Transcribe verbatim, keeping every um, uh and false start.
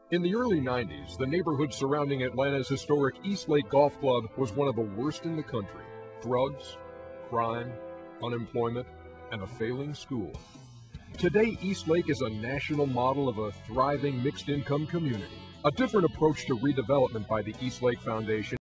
In the early nineties, the neighborhood surrounding Atlanta's historic East Lake Golf Club was one of the worst in the country. Drugs, crime, unemployment, and a failing school. Today, East Lake is a national model of a thriving mixed-income community. A different approach to redevelopment by the East Lake Foundation